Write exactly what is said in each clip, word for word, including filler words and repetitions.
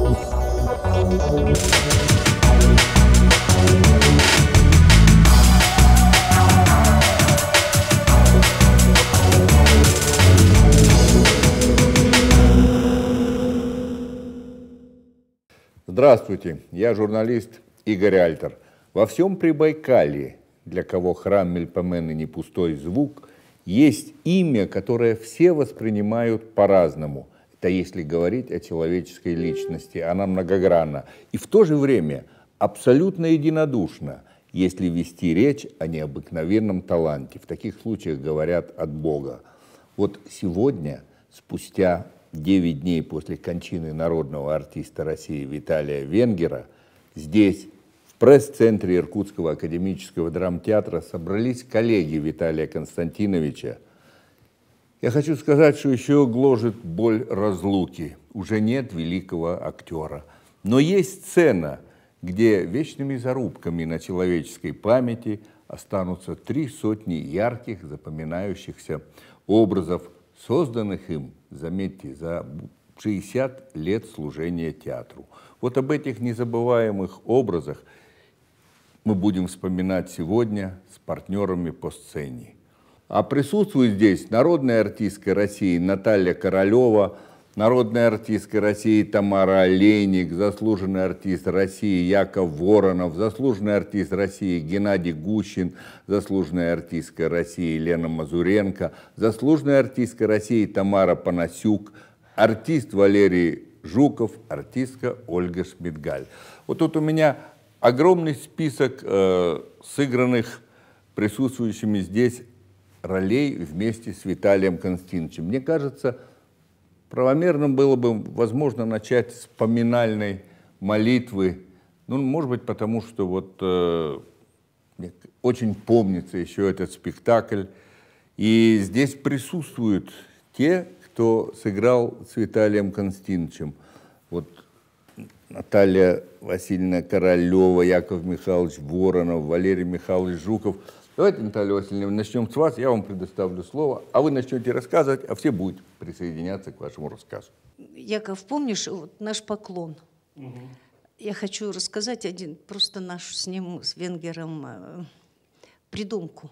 Здравствуйте, я журналист Игорь Альтер. Во всем Прибайкалье, для кого храм Мельпомены не пустой звук, есть имя, которое все воспринимают по-разному. Это если говорить о человеческой личности, она многогранна. И в то же время абсолютно единодушна, если вести речь о необыкновенном таланте. В таких случаях говорят от Бога. Вот сегодня, спустя девять дней после кончины народного артиста России Виталия Венгера, здесь, в пресс-центре Иркутского академического драмтеатра, собрались коллеги Виталия Константиновича. Я хочу сказать, что еще гложет боль разлуки. Уже нет великого актера. Но есть сцена, где вечными зарубками на человеческой памяти останутся три сотни ярких, запоминающихся образов, созданных им, заметьте, за шестьдесят лет служения театру. Вот об этих незабываемых образах мы будем вспоминать сегодня с партнерами по сцене. А присутствует здесь народная артистка России Наталья Королева, народная артистка России Тамара Олейник, заслуженный артист России Яков Воронов, заслуженный артист России Геннадий Гущин, заслуженная артистка России Лена Мазуренко, заслуженная артистка России Тамара Панасюк, артист Валерий Жуков, артистка Ольга Шмидгаль. Вот тут у меня огромный список э, сыгранных присутствующими здесь ролей вместе с Виталием Константиновичем. Мне кажется, правомерным было бы, возможно, начать с поминальной молитвы. Ну, может быть, потому что вот э, очень помнится еще этот спектакль. И здесь присутствуют те, кто сыграл с Виталием Константиновичем. Вот Наталья Васильевна Королева, Яков Михайлович Воронов, Валерий Михайлович Жуков. Давайте, Наталья Васильевна, начнем с вас, я вам предоставлю слово, а вы начнете рассказывать, а все будут присоединяться к вашему рассказу. Яков, помнишь вот наш поклон? Угу. Я хочу рассказать один, просто нашу с ним, с Венгером, э, придумку.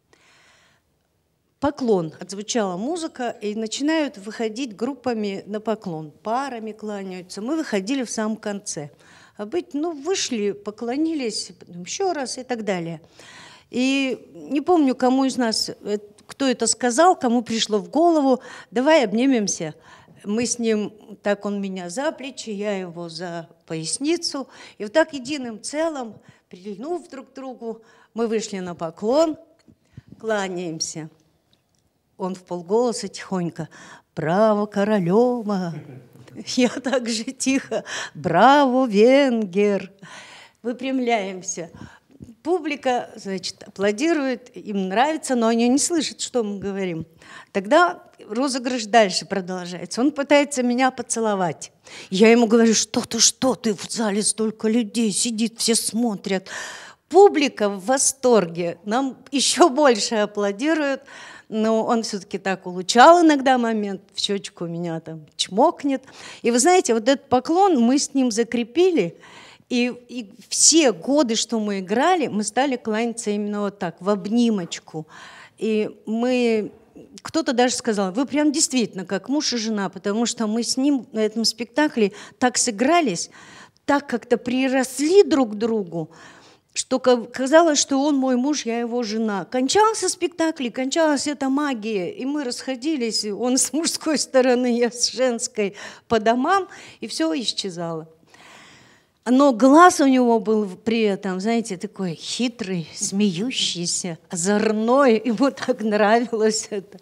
Поклон. Отзвучала музыка, и начинают выходить группами на поклон. Парами кланяются. Мы выходили в самом конце. А быть, ну, вышли, поклонились, еще раз и так далее. И не помню, кому из нас, кто это сказал, кому пришло в голову, давай обнимемся. Мы с ним, так он меня за плечи, я его за поясницу. И вот так единым целым, прильнув друг к другу, мы вышли на поклон, кланяемся. Он вполголоса тихонько: «Браво, Королева!» Я так же тихо: «Браво, Венгер!» Выпрямляемся. Публика, значит, аплодирует, им нравится, но они не слышат, что мы говорим. Тогда розыгрыш дальше продолжается. Он пытается меня поцеловать. Я ему говорю: что ты, что ты, в зале столько людей сидит, все смотрят. Публика в восторге, нам еще больше аплодируют. Но он все-таки так улучшал иногда момент, в щечку меня там чмокнет. И вы знаете, вот этот поклон мы с ним закрепили. И, и все годы, что мы играли, мы стали кланяться именно вот так, в обнимочку. И мы... Кто-то даже сказал: вы прям действительно как муж и жена, потому что мы с ним на этом спектакле так сыгрались, так как-то приросли друг к другу, что казалось, что он мой муж, я его жена. Кончался спектакль, кончалась эта магия, и мы расходились, он с мужской стороны, я с женской, по домам, и все исчезало. Но глаз у него был при этом, знаете, такой хитрый, смеющийся, озорной. Ему так нравилось это.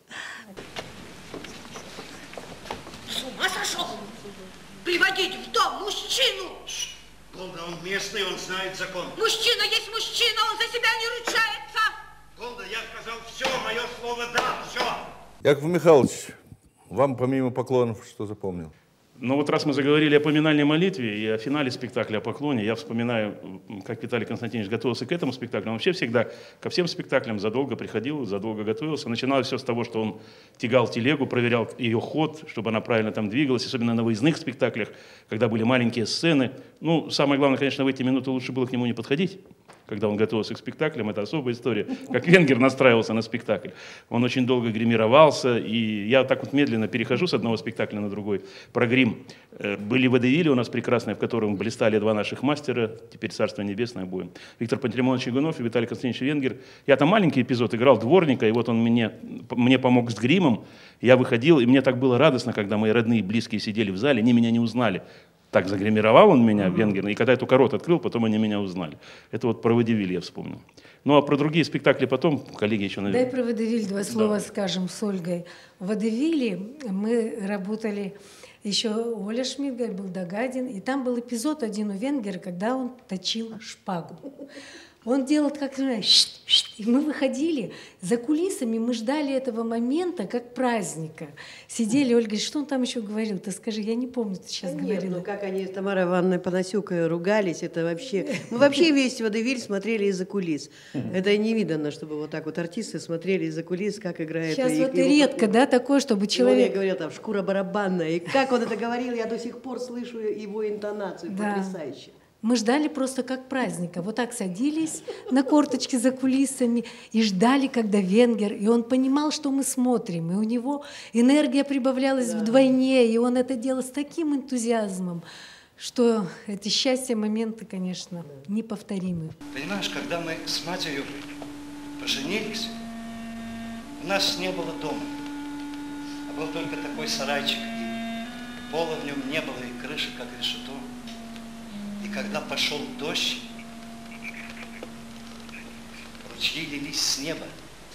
С ума сошел? Приводить в дом мужчину! Голда, он местный, он знает закон. Мужчина есть мужчина, он за себя не ручается! Голда, я сказал все, мое слово да, все. Яков Михайлович, вам помимо поклонов что запомнил? Но вот раз мы заговорили о поминальной молитве и о финале спектакля «О поклоне», я вспоминаю, как Виталий Константинович готовился к этому спектаклю. Он вообще всегда ко всем спектаклям задолго приходил, задолго готовился. Начиналось все с того, что он тягал телегу, проверял ее ход, чтобы она правильно там двигалась, особенно на выездных спектаклях, когда были маленькие сцены. Ну, самое главное, конечно, в эти минуты лучше было к нему не подходить. Когда он готовился к спектаклям, это особая история, как венгер настраивался на спектакль. Он очень долго гримировался, и я так вот медленно перехожу с одного спектакля на другой. Про грим. Были водевили у нас прекрасные, в котором блистали два наших мастера, теперь Царство Небесное будем. Виктор Пантелеймонович Игунов и Виталий Константинович Венгер. Я там маленький эпизод играл дворника, и вот он мне, мне помог с гримом. Я выходил, и мне так было радостно, когда мои родные и близкие сидели в зале, они меня не узнали. Так загримировал он меня, mm-hmm. венгер, и когда я только рот открыл, потом они меня узнали. Это вот про водевиль я вспомнил. Ну а про другие спектакли потом, коллеги еще, наверное. Дай про водевиль два слова да. скажем с Ольгой. В водевиле мы работали, еще Оля Шмидгаль, был Дагадин, и там был эпизод один у венгера, когда он точил шпагу. Он делал, как знаешь, и мы выходили за кулисами, мы ждали этого момента как праздника. Сидели, Ольга говорит, что он там еще говорил? Ты скажи, я не помню, ты сейчас да говорила. Нет, ну как они с Тамарой Ивановной Панасюкой ругались, это вообще... Мы вообще весь водевиль смотрели из-за кулис. Это невиданно, чтобы вот так вот артисты смотрели из-за кулис, как играет... Сейчас и, вот и редко, да, такое, чтобы человек... Я говорил, там, шкура барабанная. И как он это говорил, я до сих пор слышу его интонацию, да. потрясающе. Мы ждали просто как праздника. Вот так садились на корточки за кулисами и ждали, когда венгер. И он понимал, что мы смотрим. И у него энергия прибавлялась да. вдвойне. И он это делал с таким энтузиазмом, что эти счастья моменты, конечно, неповторимы. Понимаешь, когда мы с матерью поженились, у нас не было дома. А был только такой сарайчик. И пола в нем не было, и крыши, как решето. И когда пошел дождь, ручьи лились с неба.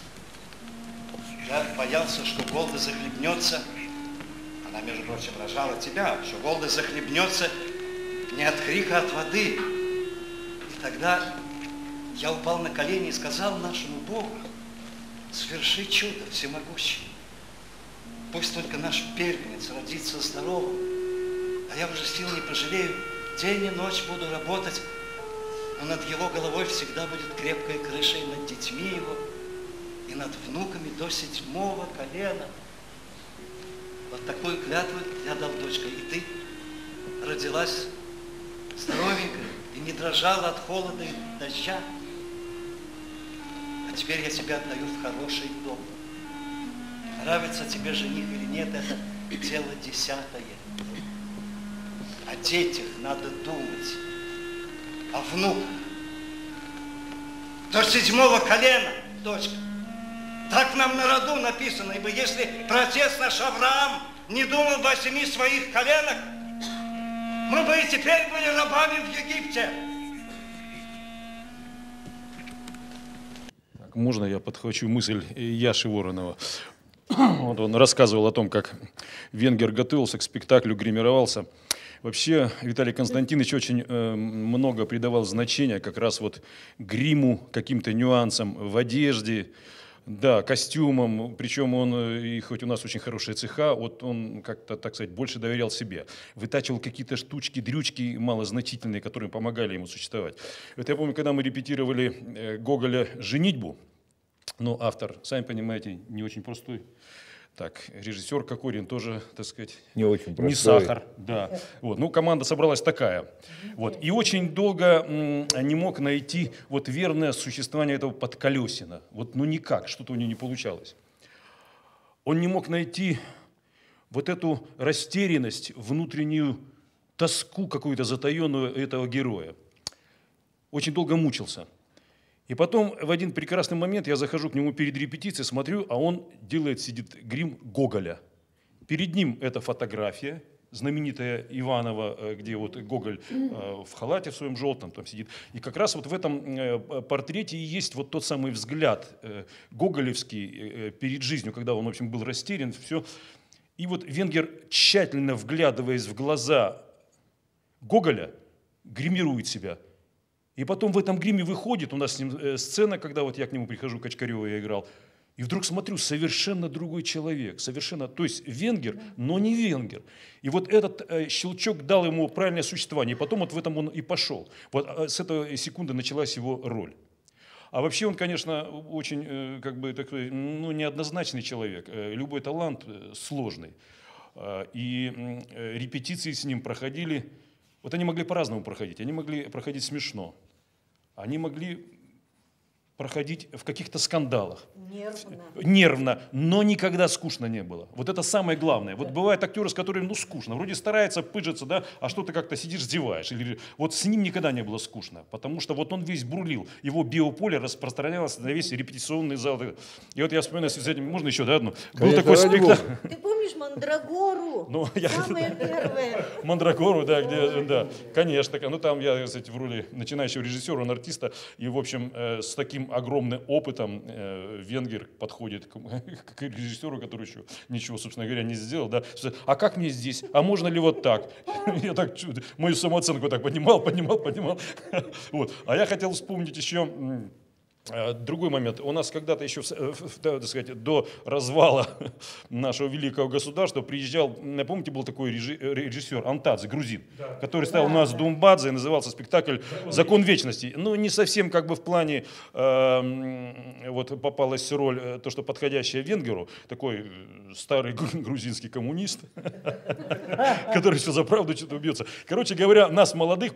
Я боялся, что Голда захлебнется. Она, между прочим, рожала тебя, что Голда захлебнется не от крика, а от воды. И тогда я упал на колени и сказал нашему Богу, сверши чудо всемогущий. Пусть только наш первенец родится здоровым, а я уже сил не пожалею. День и ночь буду работать, но над его головой всегда будет крепкая крыша и над детьми его, и над внуками до седьмого колена. Вот такую клятву я дал, дочка, и ты родилась здоровенькой и не дрожала от холода и дождя. А теперь я тебя отдаю в хороший дом. Нравится тебе жених или нет, это дело десятое. О детях надо думать, о внуках. До седьмого колена, дочка. Так нам на роду написано, ибо если праотец наш Авраам не думал бы о семи своих коленах, мы бы и теперь были рабами в Египте. Так, можно я подхвачу мысль Яши Воронова? Вот он рассказывал о том, как венгер готовился к спектаклю, гримировался. Вообще Виталий Константинович очень э, много придавал значения как раз вот гриму, каким-то нюансам в одежде, да, костюмам. Причем он, и хоть у нас очень хорошие цеха, вот он как-то, так сказать, больше доверял себе. Вытачивал какие-то штучки, дрючки малозначительные, которые помогали ему существовать. Вот я помню, когда мы репетировали э, Гоголя «Женитьбу», но автор, сами понимаете, не очень простой. Так, режиссер Кокорин тоже, так сказать, не очень простой. Не сахар, да. Вот, ну, команда собралась такая. Вот, и очень долго м, не мог найти вот верное существование этого Подколесина. Вот, ну никак, что-то у него не получалось. Он не мог найти вот эту растерянность, внутреннюю тоску какую-то затаенную этого героя. Очень долго мучился. И потом в один прекрасный момент я захожу к нему перед репетицией, смотрю, а он делает, сидит грим Гоголя. Перед ним эта фотография, знаменитая Иванова, где вот Гоголь в халате в своем желтом там сидит. И как раз вот в этом портрете и есть вот тот самый взгляд гоголевский перед жизнью, когда он, в общем, был растерян, все. И вот венгер, тщательно вглядываясь в глаза Гоголя, гримирует себя. И потом в этом гриме выходит, у нас с ним сцена, когда вот я к нему прихожу, Качкарева я играл, И вдруг смотрю, совершенно другой человек, совершенно, то есть венгер, но не венгер. И вот этот э, щелчок дал ему правильное существование, и потом вот в этом он и пошел. Вот э, с этой секунды началась его роль. А вообще он, конечно, очень э, как бы такой, ну, неоднозначный человек. Э, любой талант э, сложный. Э, и э, репетиции с ним проходили, вот они могли по-разному проходить. Они могли проходить смешно, они могли проходить в каких-то скандалах. Нервно. Нервно, но никогда скучно не было. Вот это самое главное. Вот бывают актеры, с которыми, ну, скучно. Вроде старается пыжиться, да, а что ты как-то сидишь, зеваешь. Или... Вот с ним никогда не было скучно, потому что вот он весь бурлил. Его биополе распространялось на весь репетиционный зал. И вот я вспоминаю, с этим, можно еще, да, одну? Был такой спектакль. Ты помнишь Мандрагору? Ну, я... Самое первое. Мандрагору, да, где, да, конечно. Ну, там я, кстати, в роли начинающего режиссера, он артиста. И, в общем, э, с таким огромным опытом э, венгер подходит к, к режиссеру, который еще ничего, собственно говоря, не сделал. Да. А как мне здесь? А можно ли вот так? Я так мою самооценку так поднимал, поднимал, поднимал. Вот. А я хотел вспомнить еще... Другой момент. У нас когда-то еще, так сказать, до развала нашего великого государства приезжал, помните, был такой режиссер Антадзе, грузин, да, который ставил да, у нас да. Думбадзе, и назывался спектакль «Закон вечности». Ну, не совсем как бы в плане, э, вот попалась роль, то, что подходящая венгеру, такой старый грузинский коммунист, который все за правду что-то убьется. Короче говоря, нас, молодых,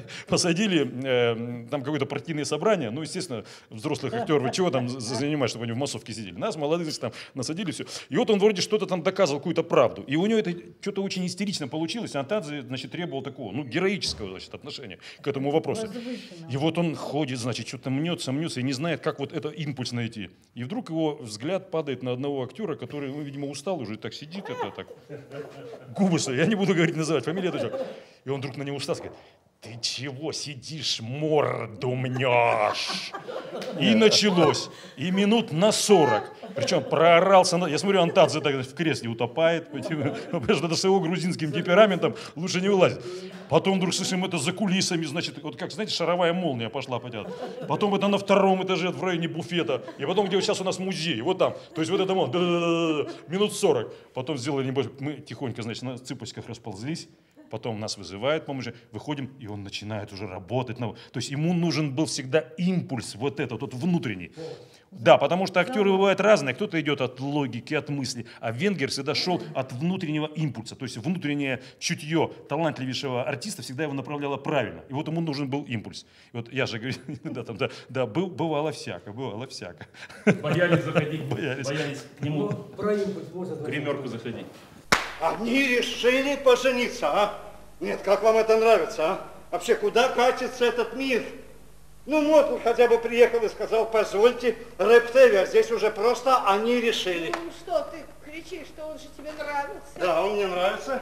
посадили, там какое-то партийное собрание, ну, естественно, взрослых актеров, вы чего там занимаешь, чтобы они в массовке сидели? Нас, молодых, там насадили, все. И вот он вроде что-то там доказывал, какую-то правду. И у него это что-то очень истерично получилось. Антадзе, значит, требовал такого, ну, героического, значит, отношения к этому вопросу. И вот он ходит, значит, что-то мнется, мнется и не знает, как вот это импульс найти. И вдруг его взгляд падает на одного актера, который, ну, видимо, устал уже, так сидит, это так, Губуса, я не буду говорить, называть фамилию, это что. И он вдруг на него устал, говорит: ты чего сидишь, морду мнешь? И началось. И минут на сорок. Причем проорался. Я смотрю, Антадзе так в кресле утопает. Потому что с его грузинским темпераментом лучше не вылазит. Потом вдруг слышим это за кулисами, значит, вот как, знаете, шаровая молния пошла, понятно. Потом это на втором этаже в районе буфета. И потом, где сейчас у нас музей, вот там. То есть вот это вот, минут сорок. Потом сделали небольшой, мы тихонько, значит, на цыпочках расползлись. Потом нас вызывают, помощь, выходим, и он начинает уже работать. То есть ему нужен был всегда импульс, вот этот, вот внутренний. Да, потому что актеры бывают разные. Кто-то идет от логики, от мысли, а венгер всегда шел от внутреннего импульса. То есть внутреннее чутье талантливейшего артиста всегда его направляло правильно. И вот ему нужен был импульс. И вот я же говорю, да, там, да, да был, бывало всяко, бывало всяко. Боялись заходить, боялись, боялись к нему в гримерку заходить. Они решили пожениться, а? Нет, как вам это нравится, а? Вообще, куда катится этот мир? Ну, Мотл хотя бы приехал и сказал: позвольте, Рептеви, а здесь уже просто они решили. Ну, что ты кричишь, что он же тебе нравится? Да, он мне нравится.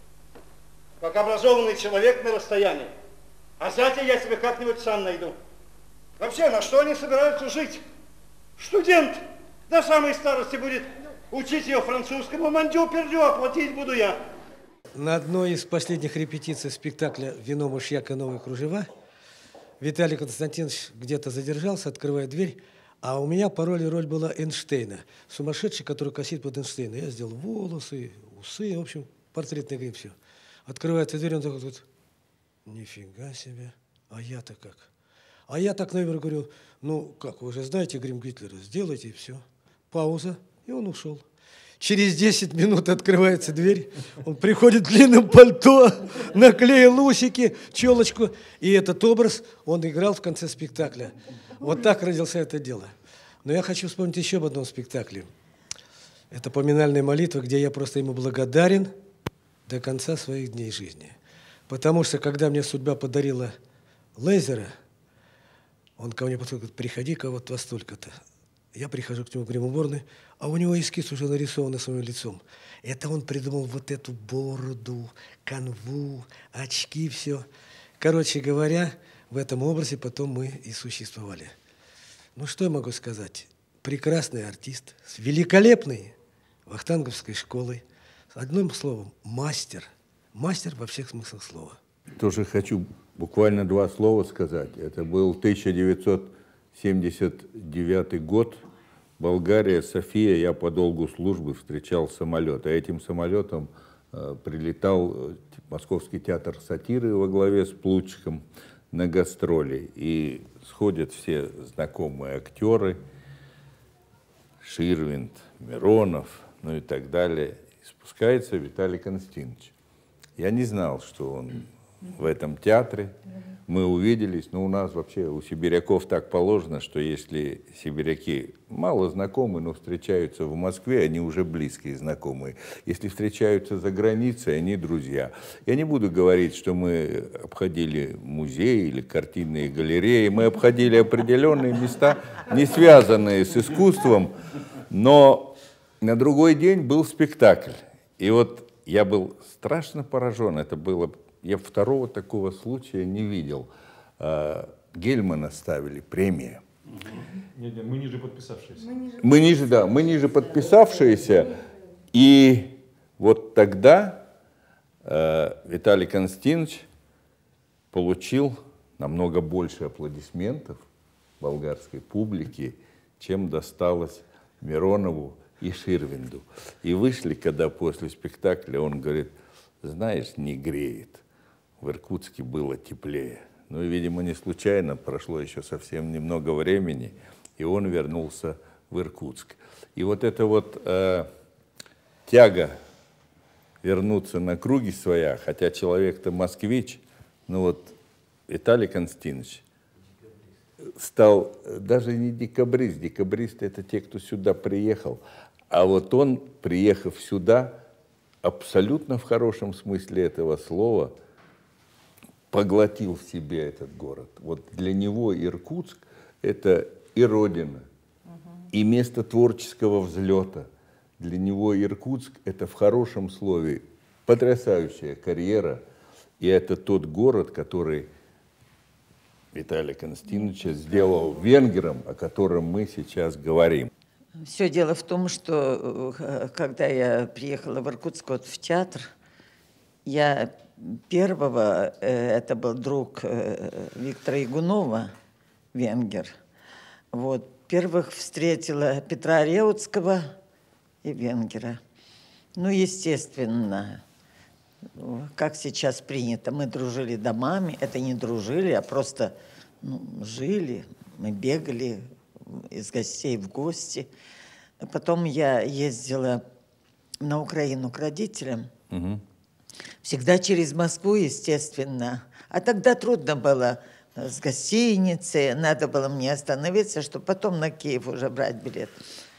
Как образованный человек на расстоянии. А зятя я себе как-нибудь сам найду. Вообще, на что они собираются жить? Студент до самой старости будет учить ее французскому, мандю-пердю, оплатить буду я. На одной из последних репетиций спектакля «Вино, мышьяк и новые кружева» Виталий Константинович где-то задержался, открывает дверь, а у меня по роли роль была Эйнштейна, сумасшедший, который косит под Эйнштейна. Я сделал волосы, усы, в общем, портретный грим, все. Открывается дверь, он такой: вот, нифига себе, а я-то как? А я так, наверное, говорю: ну как, вы же знаете грим Гитлера, сделайте, и все. Пауза. И он ушел. Через десять минут открывается дверь, он приходит в длинном пальто, наклеил усики, челочку, и этот образ он играл в конце спектакля. Вот так родился это дело. Но я хочу вспомнить еще об одном спектакле. Это «Поминальная молитва», где я просто ему благодарен до конца своих дней жизни. Потому что, когда мне судьба подарила Лейзера, он ко мне подходит, говорит: приходи-ка вот во столько-то. Я прихожу к нему в гримуборную, а у него эскиз уже нарисован своим лицом. Это он придумал вот эту бороду, канву, очки, все. Короче говоря, в этом образе потом мы и существовали. Ну, что я могу сказать? Прекрасный артист, с великолепной вахтанговской школой. Одним словом, мастер. Мастер во всех смыслах слова. Тоже хочу буквально два слова сказать. Это был тысяча девятьсот семьдесят девятый год. Болгария, София, я по долгу службы встречал самолет. А этим самолетом э, прилетал э, Московский театр сатиры во главе с Плутчиком на гастроли. И сходят все знакомые актеры, Ширвинд, Миронов, ну и так далее. И спускается Виталий Константинович. Я не знал, что он в этом театре. Мы увиделись, но у нас вообще, у сибиряков так положено, что если сибиряки мало знакомы, но встречаются в Москве, они уже близкие знакомые. Если встречаются за границей, они друзья. Я не буду говорить, что мы обходили музеи или картинные галереи, мы обходили определенные места, не связанные с искусством, но на другой день был спектакль. И вот я был страшно поражен, это было... Я второго такого случая не видел. Гельмана ставили, премия. Нет, нет, мы ниже подписавшиеся. Мы ниже, да, мы ниже подписавшиеся. И вот тогда э, Виталий Константинович получил намного больше аплодисментов болгарской публики, чем досталось Миронову и Ширвинду. И вышли, когда после спектакля он говорит: знаешь, не греет. В Иркутске было теплее. Ну и, видимо, не случайно, прошло еще совсем немного времени, и он вернулся в Иркутск. И вот эта вот э, тяга вернуться на круги своя, хотя человек-то москвич, ну вот Виталий Константинович стал даже не декабрист. Декабристы — это те, кто сюда приехал. А вот он, приехав сюда, абсолютно в хорошем смысле этого слова поглотил в себе этот город. Вот для него Иркутск — это и родина, и место творческого взлета. Для него Иркутск — это в хорошем слове потрясающая карьера, и это тот город, который Виталий Константинович сделал венгером, о котором мы сейчас говорим. Все дело в том, что когда я приехала в Иркутск вот, в театр, я первого, это был друг Виктора Ягунова, венгер, вот, первых встретила Петра Реутского и венгера. Ну, естественно, как сейчас принято, мы дружили домами, это не дружили, а просто ну, жили, мы бегали из гостей в гости. Потом я ездила на Украину к родителям. Угу. Всегда через Москву, естественно. А тогда трудно было с гостиницы. Надо было мне остановиться, чтобы потом на Киев уже брать билет.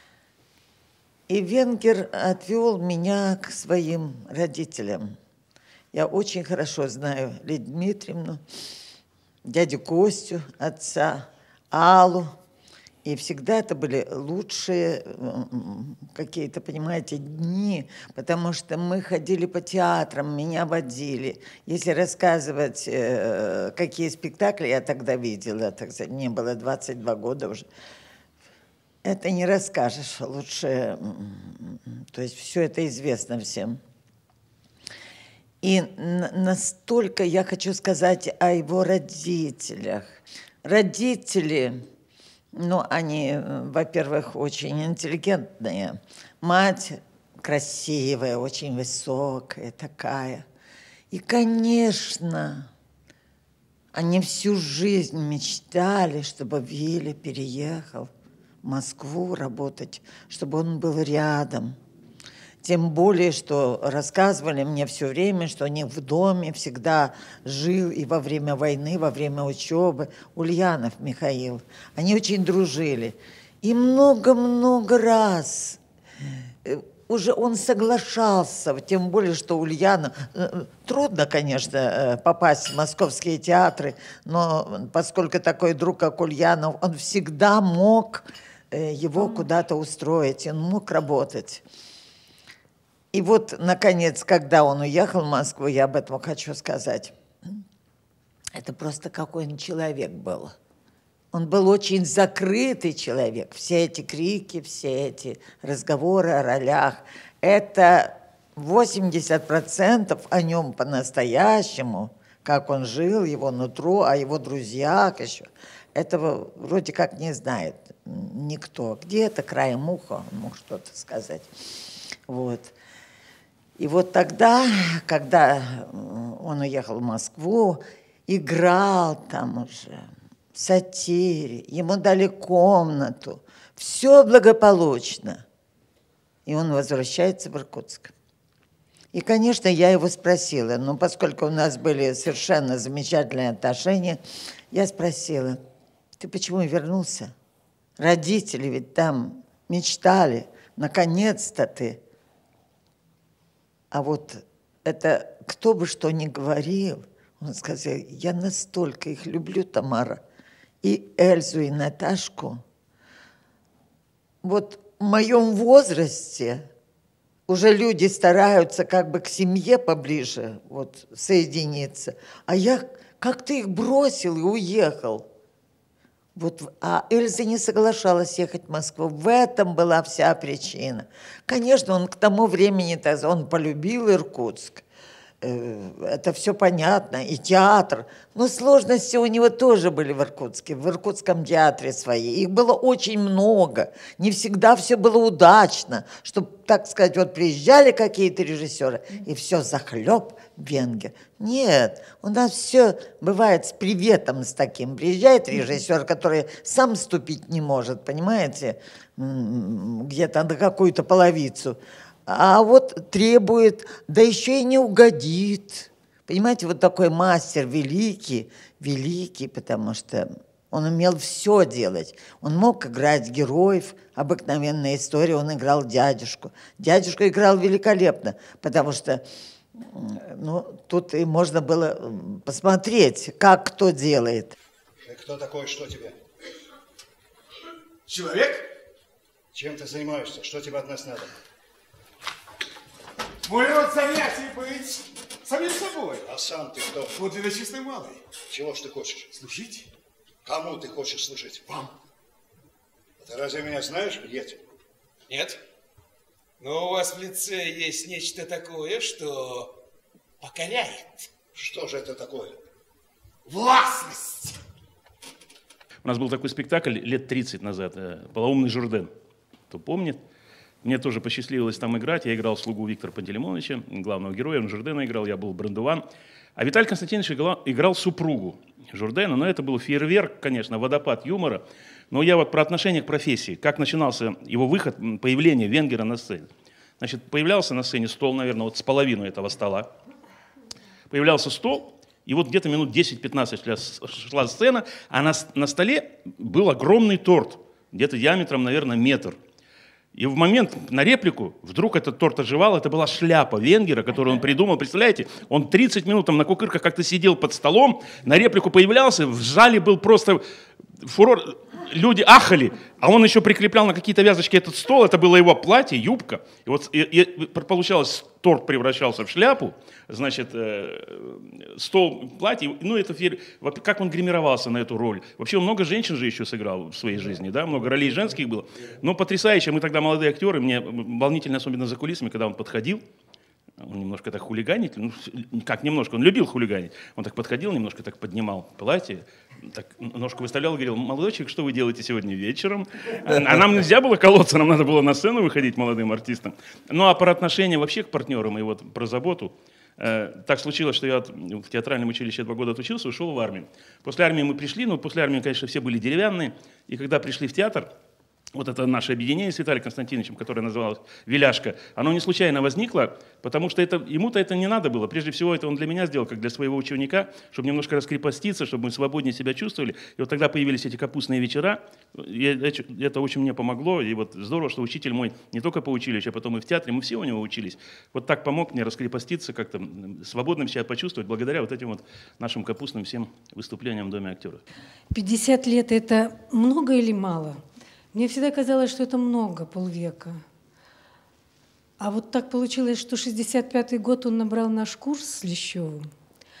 И венгер отвел меня к своим родителям. Я очень хорошо знаю Лидию Дмитриевну, дядю Костю, отца, Аллу. И всегда это были лучшие какие-то, понимаете, дни, потому что мы ходили по театрам, меня водили. Если рассказывать, какие спектакли я тогда видела, так сказать, мне было двадцать два года уже, это не расскажешь, лучше, то есть все это известно всем. И настолько я хочу сказать о его родителях. Родители... Ну, они, во-первых, очень интеллигентные. Мать красивая, очень высокая такая. И, конечно, они всю жизнь мечтали, чтобы Вилли переехал в Москву работать, чтобы он был рядом. Тем более, что рассказывали мне все время, что они в доме всегда жил и во время войны, во время учебы Ульянов Михаил. Они очень дружили. И много-много раз уже он соглашался, тем более, что Ульянов... Трудно, конечно, попасть в московские театры, но поскольку такой друг, как Ульянов, он всегда мог его куда-то устроить, он мог работать. И вот, наконец, когда он уехал в Москву, я об этом хочу сказать. Это просто какой он человек был. Он был очень закрытый человек. Все эти крики, все эти разговоры о ролях, это восемьдесят процентов о нем по-настоящему как он жил, его нутро, о его друзьях еще. Этого вроде как не знает никто. Где-то краем уха он мог что-то сказать. Вот. И вот тогда, когда он уехал в Москву, играл там уже в сатире, ему дали комнату, все благополучно. И он возвращается в Иркутск. И, конечно, я его спросила, но поскольку у нас были совершенно замечательные отношения, я спросила: ты почему вернулся? Родители ведь там мечтали, наконец-то ты. А вот это кто бы что ни говорил, он сказал: я настолько их люблю, Тамара, и Эльзу, и Наташку. Вот в моем возрасте уже люди стараются как бы к семье поближе вот, соединиться, а я как-то их бросил и уехал. Вот, а Эльза не соглашалась ехать в Москву. В этом была вся причина. Конечно, он к тому времени, он полюбил Иркутск. Это все понятно, и театр. Но сложности у него тоже были в Иркутске, в Иркутском театре свои. Их было очень много. Не всегда все было удачно, чтобы, так сказать, вот приезжали какие-то режиссеры, и все захлеб венгер. Нет, у нас все бывает с приветом, с таким. Приезжает режиссер, который сам ступить не может, понимаете, где-то на какую-то половицу. А вот требует, да еще и не угодит. Понимаете, вот такой мастер великий, великий, потому что он умел все делать. Он мог играть героев, обыкновенная история, он играл дядюшку. Дядюшку играл великолепно, потому что ну, тут и можно было посмотреть, как кто делает. Ты кто такой, что тебе? Человек? Чем ты занимаешься? Что тебе от нас надо? Мой род занятий быть самим собой. А сам ты кто? Вот и честный малый. Чего ж ты хочешь? Служить? Кому ты хочешь служить? Вам. А ты разве меня знаешь, где ты? Нет. Но у вас в лице есть нечто такое, что покоряет. Что же это такое? Властность. У нас был такой спектакль лет тридцать назад, «Полоумный Журден». Кто помнит? Мне тоже посчастливилось там играть. Я играл слугу Виктора Пантелеймоновича, главного героя. Он Журдена играл, я был Брандуван. А Виталий Константинович играл, играл супругу Журдена. Но это был фейерверк, конечно, водопад юмора. Но я вот про отношение к профессии. Как начинался его выход, появление венгера на сцене. Значит, появлялся на сцене стол, наверное, вот с половину этого стола. Появлялся стол, и вот где-то минут десять-пятнадцать шла сцена, а на, на столе был огромный торт, где-то диаметром, наверное, метр. И в момент на реплику вдруг этот торт оживал. Это была шляпа венгера, которую он придумал. Представляете, он тридцать минут там на кукырках как-то сидел под столом, на реплику появлялся, в зале был просто фурор. Люди ахали, а он еще прикреплял на какие-то вязочки этот стол. Это было его платье, юбка. И вот и, и, получалось, торт превращался в шляпу, значит, э, стол, платье. Ну, это вот как он гримировался на эту роль. Вообще он много женщин же еще сыграл в своей жизни, да, много ролей женских было. Но потрясающе. Мы тогда молодые актеры, мне волнительно, особенно за кулисами, когда он подходил. Он немножко так хулиганит, ну, как немножко, он любил хулиганить. Он так подходил, немножко так поднимал платье, так ножку выставлял и говорил: молодой человек, что вы делаете сегодня вечером? А нам нельзя было колоться, нам надо было на сцену выходить молодым артистам. Ну а про отношения вообще к партнерам и вот про заботу. Так случилось, что я в театральном училище два года отучился, ушел в армию. После армии мы пришли, но после армии, конечно, все были деревянные. И когда пришли в театр, вот это наше объединение с Виталием Константиновичем, которое называлось «Виляшка», оно не случайно возникло, потому что это, ему-то это не надо было. Прежде всего, это он для меня сделал, как для своего ученика, чтобы немножко раскрепоститься, чтобы мы свободнее себя чувствовали. И вот тогда появились эти капустные вечера, и это очень мне помогло. И вот здорово, что учитель мой не только по училищу, а потом и в театре, мы все у него учились. Вот так помог мне раскрепоститься, как-то свободным себя почувствовать, благодаря вот этим вот нашим капустным всем выступлениям в Доме актеров. пятьдесят лет – это много или мало? Мне всегда казалось, что это много, полвека. А вот так получилось, что шестьдесят пятый год он набрал наш курс с Лещевым.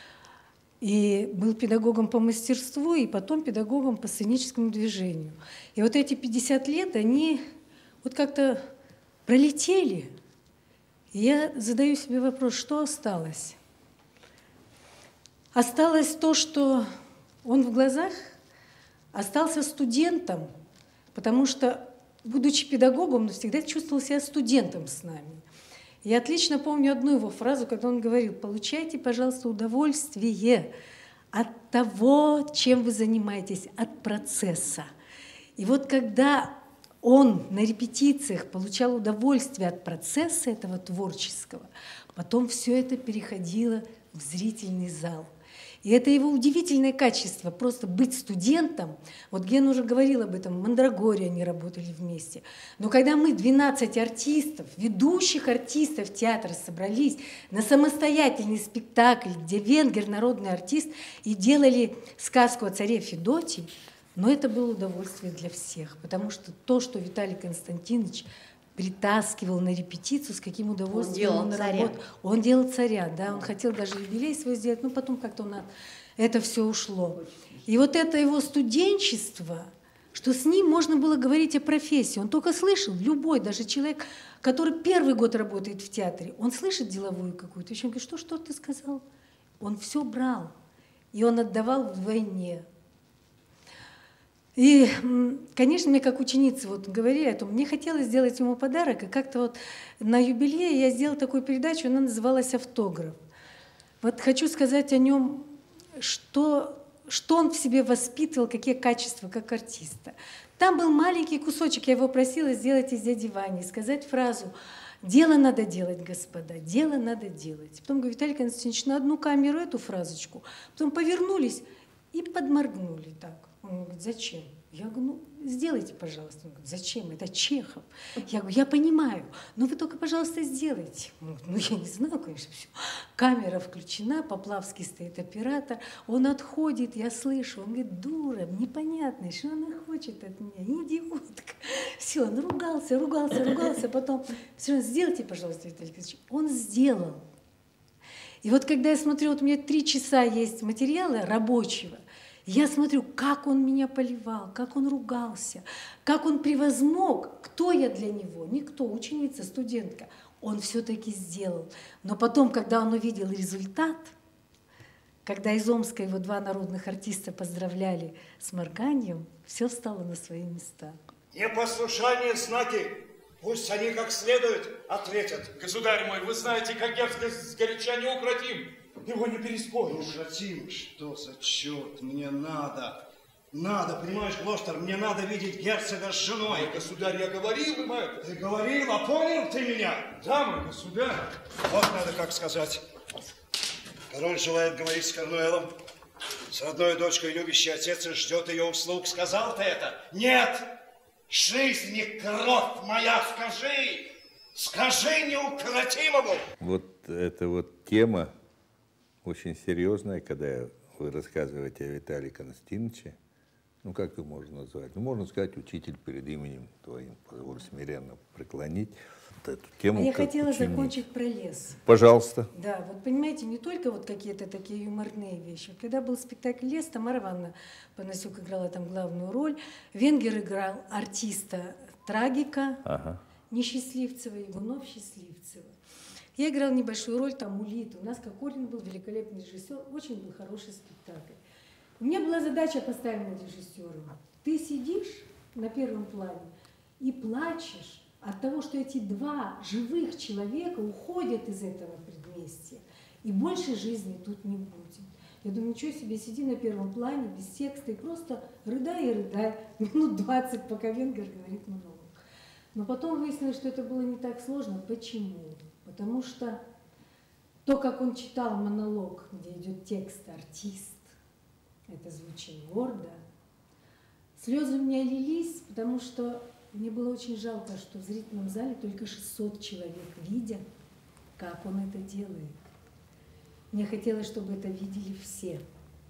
И был педагогом по мастерству, и потом педагогом по сценическому движению. И вот эти пятьдесят лет, они вот как-то пролетели. И я задаю себе вопрос, что осталось? Осталось то, что он в глазах остался студентом, потому что, будучи педагогом, он всегда чувствовал себя студентом с нами. Я отлично помню одну его фразу, когда он говорил: «Получайте, пожалуйста, удовольствие от того, чем вы занимаетесь, от процесса». И вот когда он на репетициях получал удовольствие от процесса этого творческого, потом все это переходило в зрительный зал. И это его удивительное качество, просто быть студентом. Вот Ген уже говорил об этом, в «Мандрагоре» они работали вместе. Но когда мы, двенадцать артистов, ведущих артистов театра, собрались на самостоятельный спектакль, где венгер, народный артист, и делали сказку о царе Федоте, но это было удовольствие для всех, потому что то, что Виталий Константинович притаскивал на репетицию, с каким удовольствием он, он работал. Он делал царя, да, он хотел даже юбилей свой сделать, но потом как-то на это все ушло. И вот это его студенчество, что с ним можно было говорить о профессии. Он только слышал, любой, даже человек, который первый год работает в театре, он слышит деловую какую-то вещь, он говорит: что, что ты сказал? Он все брал, и он отдавал вдвойне. И, конечно, мне как ученица вот говорили о том, мне хотелось сделать ему подарок, и как-то вот на юбилее я сделала такую передачу, она называлась «Автограф». Вот хочу сказать о нем, что, что он в себе воспитывал, какие качества как артиста. Там был маленький кусочек, я его просила сделать из «Дяди Вани», сказать фразу: «Дело надо делать, господа, дело надо делать». Потом говорю: Виталий Константинович, на одну камеру эту фразочку, потом повернулись и подморгнули так. Он говорит: зачем? Я говорю: ну, сделайте, пожалуйста. Он говорит: зачем? Это Чехов. Я говорю: я понимаю, но вы только, пожалуйста, сделайте. Он говорит: ну, я не знаю, конечно, все. Камера включена, Поплавский стоит оператор, он отходит, я слышу. Он говорит: дура, непонятно, что она хочет от меня, идиотка. Все, он ругался, ругался, ругался, потом: все, сделайте, пожалуйста, Виталий Константинович. Он сделал. И вот когда я смотрю, вот у меня три часа есть материала рабочего, я смотрю, как он меня поливал, как он ругался, как он превозмог, кто я для него, никто, ученица, студентка. Он все-таки сделал. Но потом, когда он увидел результат, когда из Омска его два народных артиста поздравляли с морганием, все встало на свои места. Непослушание знаки, пусть они как следует ответят. Государь мой, вы знаете, как дерзко сгоряча неукротим. Его не переспоришь. Неукротим? Что за черт? Мне надо. Надо, понимаешь, Глостер, мне надо видеть герцога с женой. Мой государь, я говорил им это. Ты говорил, а понял ты меня? Да, мой государь. Вот надо как сказать. Король желает говорить с Корнуэлом. С родной дочкой любящий отец и ждет ее услуг. Сказал ты это? Нет! Жизнь и кровь моя, скажи! Скажи неукротимому! Вот эта вот тема очень серьезная, когда вы рассказываете о Виталии Константиновиче. Ну, как его можно назвать? Ну, можно сказать, учитель перед именем твоим, позволь смиренно преклонить эту тему. А я хотела ученик. закончить про лес. Пожалуйста. Да, вот понимаете, не только вот какие-то такие юморные вещи. Когда был спектакль «Лес», Тамара Ивановна Панасюк играла там главную роль, венгер играл артиста трагика, ага. Несчастливцева, Ягунов Счастливцева. Я играла небольшую роль, там Улит. У нас Кокорин был великолепный режиссер, очень был хороший спектакль. У меня была задача поставленная режиссером. Ты сидишь на первом плане и плачешь от того, что эти два живых человека уходят из этого предместья, и больше жизни тут не будет. Я думаю, ничего себе, сиди на первом плане, без текста, и просто рыдай и рыдай, минут двадцать, пока венгер говорит монолог. Но потом выяснилось, что это было не так сложно. Почему? Потому что то, как он читал монолог, где идет текст «артист», это звучит гордо. Слезы у меня лились, потому что мне было очень жалко, что в зрительном зале только шестьсот человек видят, как он это делает. Мне хотелось, чтобы это видели все.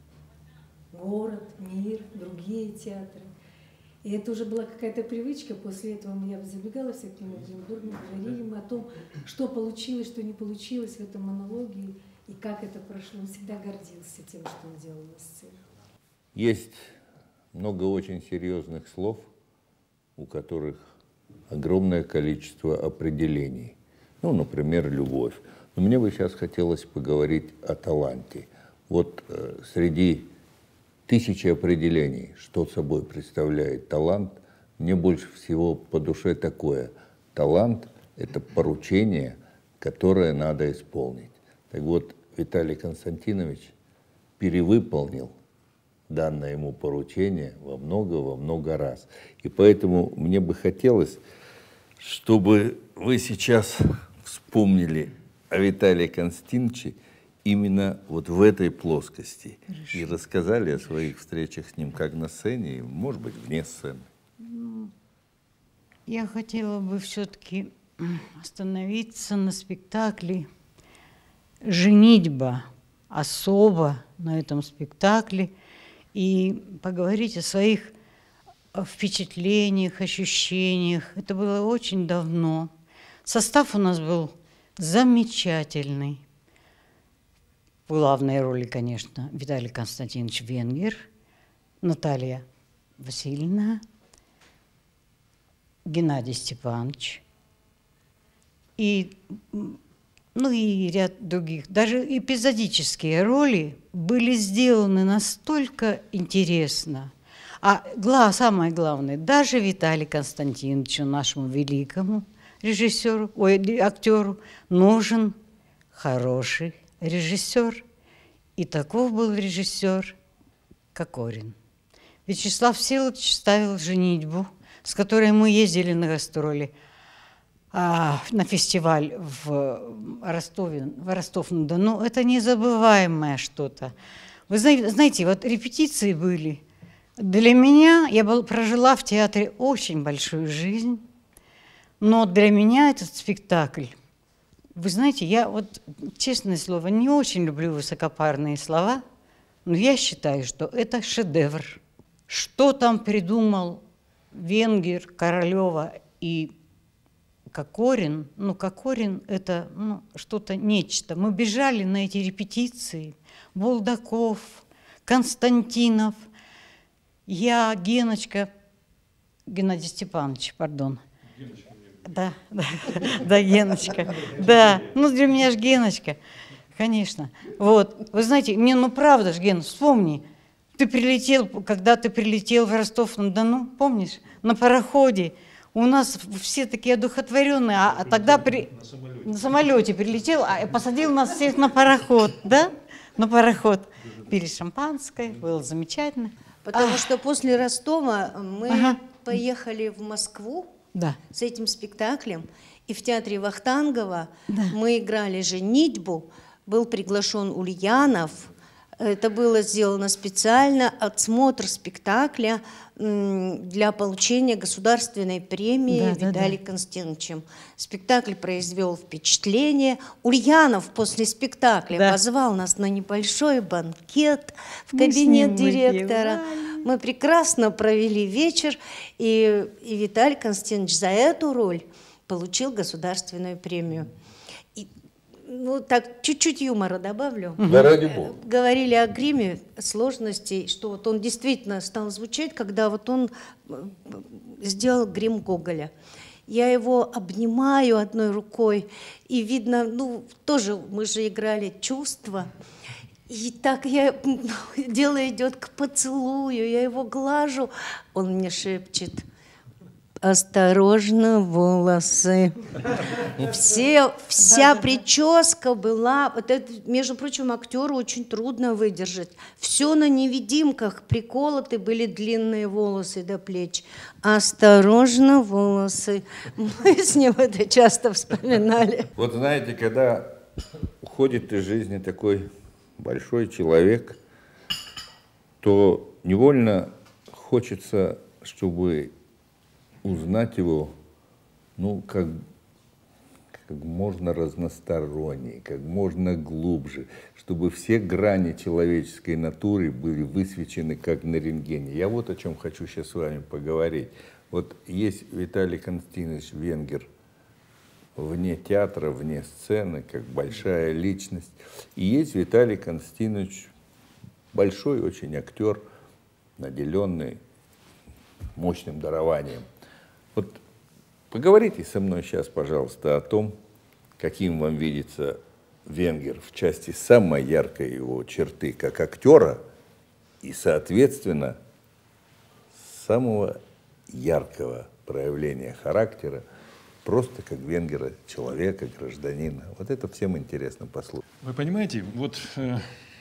Город, мир, другие театры. И это уже была какая-то привычка. После этого я забегала все к нему в Оренбурге, говорили мы о том, что получилось, что не получилось в этом монологе, и как это прошло. Он всегда гордился тем, что он делал на сцене. Есть много очень серьезных слов, у которых огромное количество определений. Ну, например, любовь. Но мне бы сейчас хотелось поговорить о таланте. Вот э, среди тысячи определений, что собой представляет талант, мне больше всего по душе такое. Талант – это поручение, которое надо исполнить. Так вот, Виталий Константинович перевыполнил данное ему поручение во много, во много раз. И поэтому мне бы хотелось, чтобы вы сейчас вспомнили о Виталии Константиновиче именно вот в этой плоскости. Хорошо. И рассказали о своих встречах с ним как на сцене, и, может быть, вне сцены. Я хотела бы все-таки остановиться на спектакле «Женитьба», особо на этом спектакле, и поговорить о своих впечатлениях, ощущениях. Это было очень давно. Состав у нас был замечательный. В главной роли, конечно, Виталий Константинович Венгер, Наталья Васильевна, Геннадий Степанович и, ну, и ряд других. Даже эпизодические роли были сделаны настолько интересно. А гла, самое главное, даже Виталию Константиновичу, нашему великому режиссеру, ой, актеру, нужен хороший режиссер. И таков был режиссер Кокорин. Вячеслав Всеволодович ставил «Женитьбу», с которой мы ездили на гастроли, а, на фестиваль в Ростове, в Ростов-на-Дону. Это незабываемое что-то. Вы знаете, знаете, вот репетиции были. Для меня, я был, прожила в театре очень большую жизнь, но для меня этот спектакль, вы знаете, я вот, честное слово, не очень люблю высокопарные слова, но я считаю, что это шедевр. Что там придумал Венгер, Королева и Кокорин? Ну, Кокорин – это ну, что-то, нечто. Мы бежали на эти репетиции. Булдаков, Константинов, я, Геночка, Геннадий Степанович, пардон. Да, да, да, Геночка. Да, ну для меня же Геночка, конечно. Вот, вы знаете, мне, ну правда же, Ген, вспомни, ты прилетел, когда ты прилетел в Ростов-на-Дону, помнишь, на пароходе, у нас все такие одухотворенные, а, а тогда при... на, самолете. на самолете прилетел, а посадил нас всех на пароход, да, на пароход. Пили шампанское, было замечательно. Потому а. что после Ростова мы ага. поехали в Москву, да, с этим спектаклем. И в театре Вахтангова, да, мы играли «Женитьбу». Был приглашен Ульянов. Это было сделано специально, отсмотр спектакля для получения государственной премии, да, Виталием да, да. Константиновичем. Спектакль произвел впечатление. Ульянов после спектакля да. позвал нас на небольшой банкет в кабинет директора. Мы прекрасно провели вечер, и, и Виталий Константинович за эту роль получил государственную премию. И, ну, так, чуть-чуть юмора добавлю. Да, ради бога. Говорили о гриме, сложностей, что вот он действительно стал звучать, когда вот он сделал грим Гоголя. Я его обнимаю одной рукой, и видно, ну, тоже мы же играли чувства. И так я, дело идет к поцелую, я его глажу, он мне шепчет: осторожно, волосы. Все, вся прическа была, вот это, между прочим, актеру очень трудно выдержать. Все на невидимках, приколоты были длинные волосы до плеч. Осторожно, волосы. Мы с ним это часто вспоминали. Вот знаете, когда уходит из жизни такой большой человек, то невольно хочется, чтобы узнать его, ну, как, как можно разностороннее, как можно глубже, чтобы все грани человеческой натуры были высвечены, как на рентгене. Я вот о чем хочу сейчас с вами поговорить. Вот есть Виталий Константинович Венгер вне театра, вне сцены, как большая личность. И есть Виталий Константинович, большой очень актер, наделенный мощным дарованием. Вот поговорите со мной сейчас, пожалуйста, о том, каким вам видится венгер в части самой яркой его черты как актера и, соответственно, самого яркого проявления характера, просто как венгера, человека, гражданина. Вот это всем интересно послушать. Вы понимаете, вот э,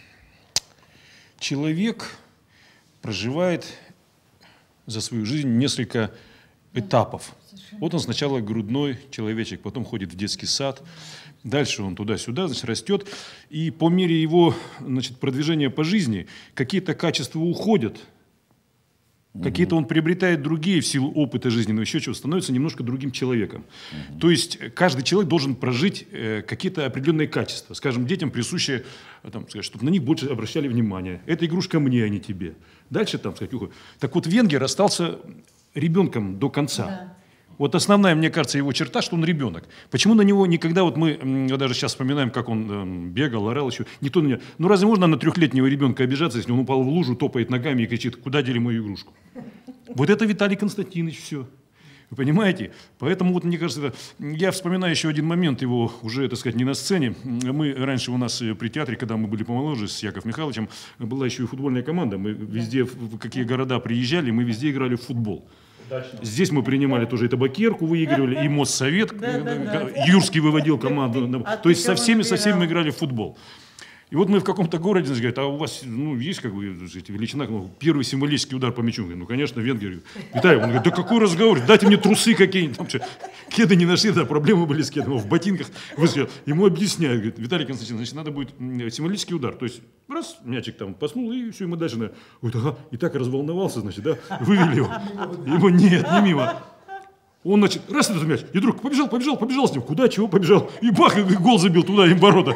человек проживает за свою жизнь несколько этапов. Вот он сначала грудной человечек, потом ходит в детский сад, дальше он туда-сюда, значит, растет, и по мере его, значит, продвижения по жизни какие-то качества уходят, mm-hmm. какие-то он приобретает другие в силу опыта жизненного, еще чего, становится немножко другим человеком. Mm-hmm. То есть каждый человек должен прожить э, какие-то определенные качества. Скажем, детям присущие, там, сказать, чтобы на них больше обращали внимание. Эта игрушка мне, а не тебе. Дальше там, сказать, уходит. Так вот, венгер остался ребенком до конца. Да. Вот основная, мне кажется, его черта, что он ребенок. Почему на него никогда, вот мы даже сейчас вспоминаем, как он э, бегал, орал еще, никто на него... Ну разве можно на трехлетнего ребенка обижаться, если он упал в лужу, топает ногами и кричит, куда дели мою игрушку? Вот это Виталий Константинович все. Вы понимаете? Поэтому, вот, мне кажется, это... я вспоминаю еще один момент его, уже, так сказать, не на сцене. Мы раньше у нас при театре, когда мы были помоложе с Яковом Михайловичем, была еще и футбольная команда. Мы везде, в какие города приезжали, мы везде играли в футбол. Удачно. Здесь мы принимали тоже и табакерку, выигрывали, и Моссовет, да, да, да. Юрский выводил команду. А То есть со всеми, со всеми мы играли в футбол. И вот мы в каком-то городе, значит, говорят, а у вас ну, есть как бы величина, ну, первый символический удар по мячу? Ну, конечно, венгер. Виталий, он говорит, да какой разговор, дайте мне трусы какие-нибудь. Там, что, кеды не нашли, да, проблемы были с кедом, в ботинках. Ему объясняют, говорит, Виталий Константинович, значит, надо будет символический удар. То есть, раз, мячик там паснул, и все, и мы дальше. Говорит, ага, и так разволновался, значит, да, вывели его. Ему нет, не мимо. Он, значит, раз этот мяч, и вдруг побежал, побежал, побежал с ним. Куда, чего побежал? И бах, и гол забил туда, и в ворота.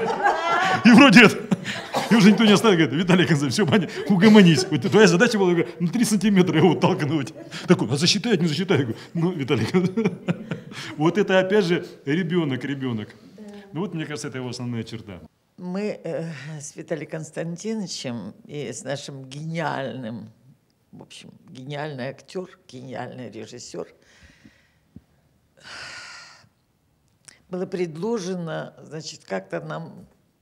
И вроде это. И уже никто не оставил, говорит, Виталий Константинович, все, Баня, угомонись. Вот твоя задача была, говорит, на три сантиметра его толкнуть. Такой, а засчитает, не засчитает? Говорю, ну, Виталий Константинович. Вот это, опять же, ребенок, ребенок. Ну, вот, мне кажется, это его основная черта. Мы э, с Виталием Константиновичем и с нашим гениальным, в общем, гениальный актер, гениальный режиссер, было предложено, значит, как-то нам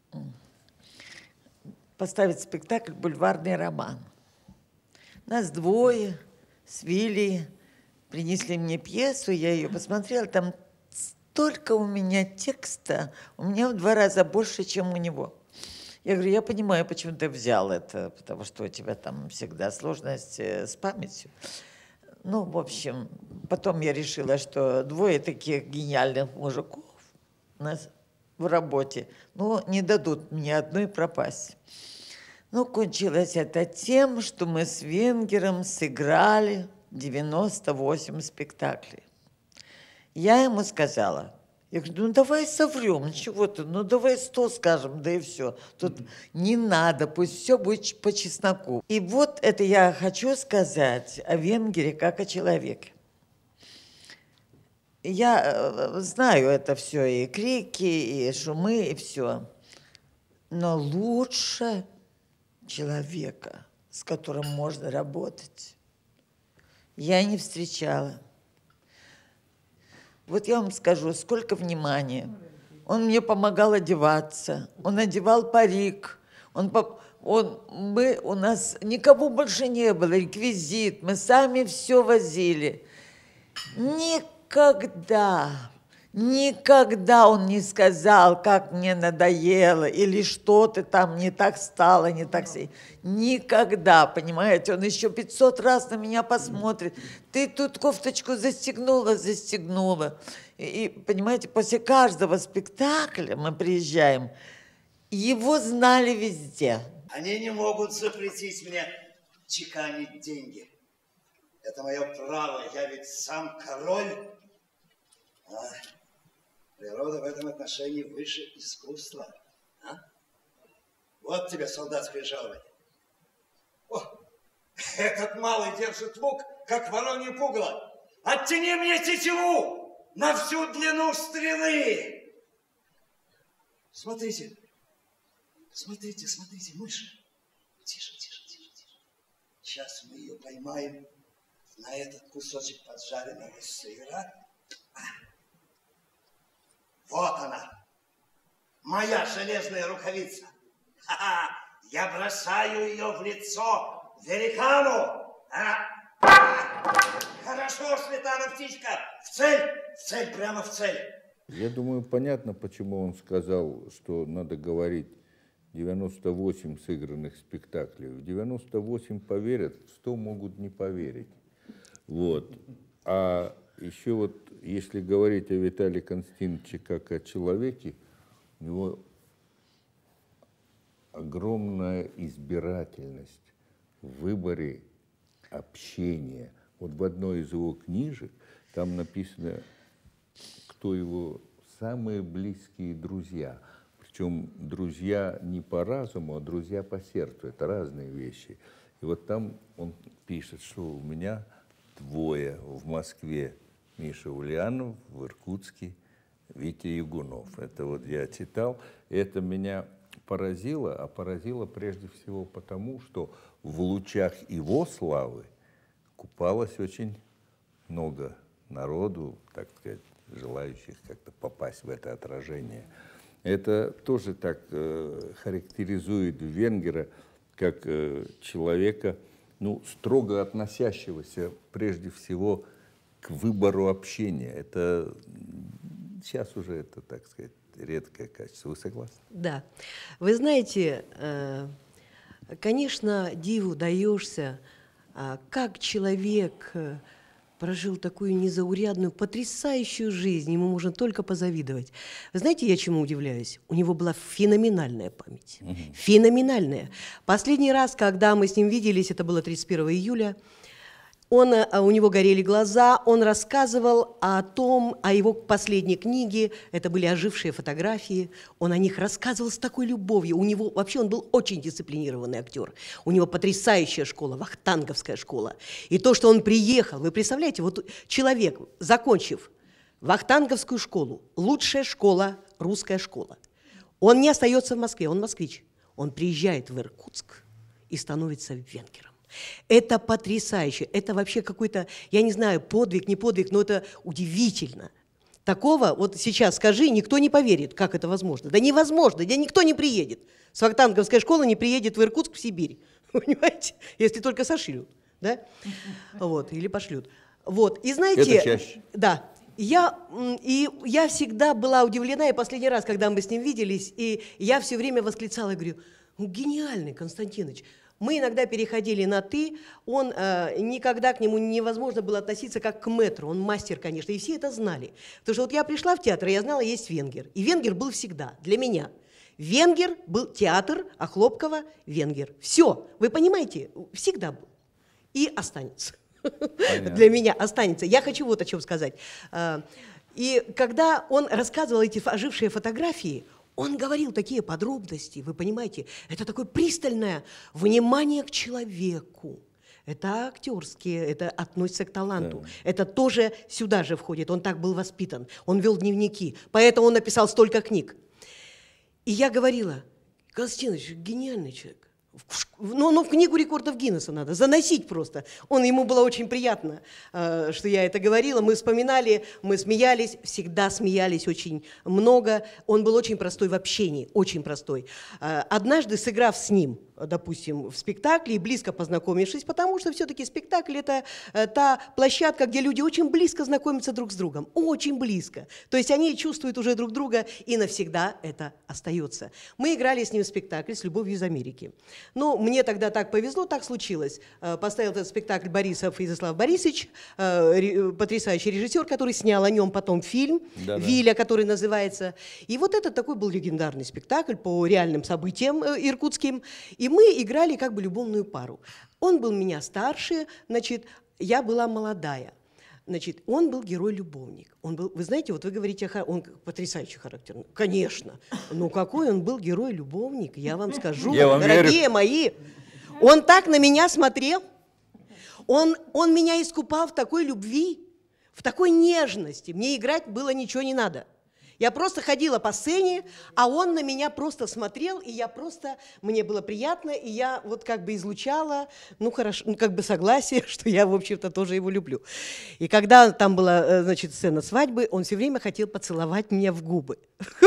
поставить спектакль «Бульварный роман». Нас двое с Вилей принесли мне пьесу, я ее посмотрела, там столько у меня текста, у меня в два раза больше, чем у него. Я говорю, я понимаю, почему ты взял это, потому что у тебя там всегда сложность с памятью. Ну, в общем, потом я решила, что двое таких гениальных мужиков у нас в работе, ну, не дадут мне одной пропасть. Ну, кончилось это тем, что мы с венгером сыграли девяносто восемь спектаклей. Я ему сказала, я говорю, ну, давай соврем, чего ты, ну, давай сто скажем, да и все. Тут не надо, пусть все будет по чесноку. И вот это я хочу сказать о венгере как о человеке. Я знаю это все, и крики, и шумы, и все. Но лучше человека, с которым можно работать, я не встречала. Вот я вам скажу, сколько внимания. Он мне помогал одеваться, он одевал парик, он, он, мы, у нас никого больше не было, реквизит, мы сами все возили. Никогда. Никогда, никогда он не сказал, как мне надоело, или что ты там не так стало, не так... Никогда, понимаете, он еще пятьсот раз на меня посмотрит. Ты тут кофточку застегнула, застегнула. И, и, понимаете, после каждого спектакля мы приезжаем, его знали везде. Они не могут запретить мне чеканить деньги. Это мое право, я ведь сам король. А, природа в этом отношении выше искусства. А? Вот тебе солдатское жалование. О, этот малый держит лук, как воронье пугало. Оттяни мне тетиву на всю длину стрелы. Смотрите, смотрите, смотрите, мышь. Тише, тише, тише, тише. Сейчас мы ее поймаем на этот кусочек поджаренного сыра. Вот она, моя железная рукавица. Ха-ха, я бросаю ее в лицо великану. А? Хорошо, Сметана птичка, в цель, в цель, прямо в цель. Я думаю, понятно, почему он сказал, что надо говорить девяносто восемь сыгранных спектаклей. В девяносто восемь поверят, в сто могут не поверить. Вот. А еще вот, если говорить о Виталии Константиновиче как о человеке, у него огромная избирательность в выборе общения. Вот в одной из его книжек там написано, кто его самые близкие друзья. Причем друзья не по разуму, а друзья по сердцу. Это разные вещи. И вот там он пишет, что у меня двое в Москве. Миша Ульянов, в Иркутске Витя Ягунов. Это вот я читал. И это меня поразило, а поразило прежде всего потому, что в лучах его славы купалось очень много народу, так сказать, желающих как-то попасть в это отражение. Это тоже так э, характеризует Венгера как э, человека, ну, строго относящегося прежде всего к выбору общения. Это сейчас уже это, так сказать, редкое качество. Вы согласны? Да. Вы знаете, э, конечно, диву даешься, э, как человек э, прожил такую незаурядную, потрясающую жизнь, ему можно только позавидовать. Вы знаете, я чему удивляюсь? У него была феноменальная память. Угу. Феноменальная. Последний раз, когда мы с ним виделись, это было тридцать первого июля, он, у него горели глаза, он рассказывал о том, о его последней книге, это были ожившие фотографии, он о них рассказывал с такой любовью. У него, вообще он был очень дисциплинированный актер, у него потрясающая школа, вахтанговская школа. И то, что он приехал, вы представляете, вот человек, закончив вахтанговскую школу, лучшая школа, русская школа, он не остается в Москве, он москвич, он приезжает в Иркутск и становится венгером. Это потрясающе, это вообще какой-то, я не знаю, подвиг, не подвиг, но это удивительно. Такого, вот сейчас скажи, никто не поверит, как это возможно. Да невозможно, да никто не приедет. С вахтанговской школы не приедет в Иркутск, в Сибирь, понимаете, если только сошлют, да, вот, или пошлют. Вот, и знаете, это чаще. Да, я, и я всегда была удивлена, и последний раз, когда мы с ним виделись, и я все время восклицала, и говорю, ну, гениальный Константинович. Мы иногда переходили на «ты», он, э, никогда к нему невозможно было относиться как к мэтру, он мастер, конечно, и все это знали. Потому что вот я пришла в театр, и я знала, есть венгер, и венгер был всегда, для меня. Венгер был театр, а Хлопкова – венгер. Все, вы понимаете, всегда был. И останется. Для меня останется. Я хочу вот о чем сказать. И когда он рассказывал эти ожившие фотографии, он говорил такие подробности, вы понимаете, это такое пристальное внимание к человеку. Это актерские, это относится к таланту. Да. Это тоже сюда же входит. Он так был воспитан, он вел дневники, поэтому он написал столько книг. И я говорила, Константинович, гениальный человек. Ну, ну, в книгу рекордов Гиннесса надо заносить просто. Он, ему было очень приятно, э, что я это говорила. Мы вспоминали, мы смеялись, всегда смеялись очень много. Он был очень простой в общении, очень простой. Э, однажды, сыграв с ним, допустим, в спектакле и близко познакомившись, потому что все-таки спектакль – это э, та площадка, где люди очень близко знакомятся друг с другом, очень близко. То есть они чувствуют уже друг друга, и навсегда это остается. Мы играли с ним в спектакль «С любовью из Америки». Ну, мне тогда так повезло, так случилось. Поставил этот спектакль Борисов Изяслав Борисович, потрясающий режиссер, который снял о нем потом фильм да, «Виля», да. который называется. И вот это такой был легендарный спектакль по реальным событиям иркутским. И мы играли как бы любовную пару. Он был меня старше, значит, я была молодая. Значит, он был герой-любовник. Он был, вы знаете, вот вы говорите, он потрясающий характер. Конечно. Но какой он был герой-любовник, я вам скажу, я вам дорогие верю. Мои. Он так на меня смотрел. Он, он меня искупал в такой любви, в такой нежности. Мне играть было ничего не надо. Я просто ходила по сцене, а он на меня просто смотрел, и я просто, мне было приятно, и я вот как бы излучала, ну хорошо, ну как бы согласие, что я, в общем-то, тоже его люблю. И когда там была, значит, сцена свадьбы, он все время хотел поцеловать меня в губы.